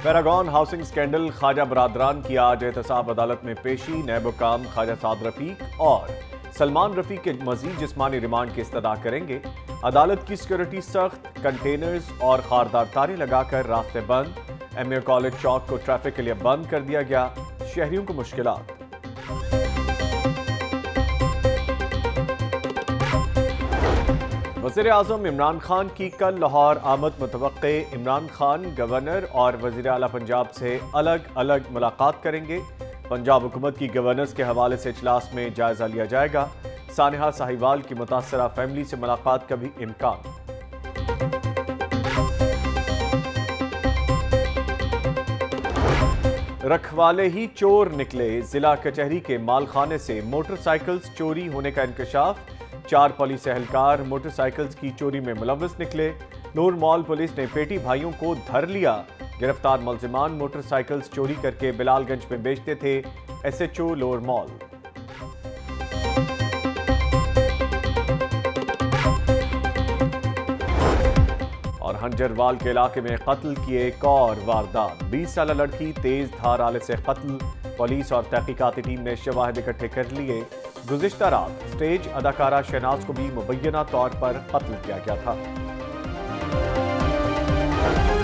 Paragon housing scandal, Khawaja बरादरान की आज एहतसाब अदालत में पेशी। नैब हुक्काम ख्वाजा साद रफीक और सलमान रफीक के मजीद जिस्मानी रिमांड की इस्तदा करेंगे। अदालत की सिक्योरिटी सख्त, कंटेनर्स और खारदार तारें लगाकर रास्ते बंद। एमए कॉलेज चौक को ट्रैफिक के लिए बंद कर दिया गया। शहरियों को मुश्किलात। वज़ीर आज़म इमरान खान की कल लाहौर आमद मुतवक्के। इमरान खान गवर्नर और वज़ीर आला पंजाब से अलग अलग मुलाकात करेंगे। पंजाब हुकूमत की गवर्नर्स के हवाले से इजलास में जायजा लिया जाएगा। सानिहा साहिवाल की मुतासरा फैमिली से मुलाकात का भी इम्कान। रखवाले ही चोर निकले। जिला कचहरी के मालखाने से मोटरसाइकिल्स चोरी होने का इंकशाफ। 4 पुलिस एहलकार मोटरसाइकिल्स की चोरी में मुलव्वस निकले। नूर मॉल पुलिस ने पेटी भाइयों को धर लिया। गिरफ्तार मुलजिमान मोटरसाइकिल्स चोरी करके बिलालगंज में बेचते थे। SHO lower mall. और हंजरवाल के इलाके में कत्ल की एक और वारदात। 20 साल लड़की तेज धार आले से कत्ल। पुलिस और तहकीकाती टीम ने शवाहिद इकट्ठे कर लिए। गुज़िश्ता रात स्टेज अदाकारा शहनाज को भी मुबैना तौर पर कत्ल किया गया था।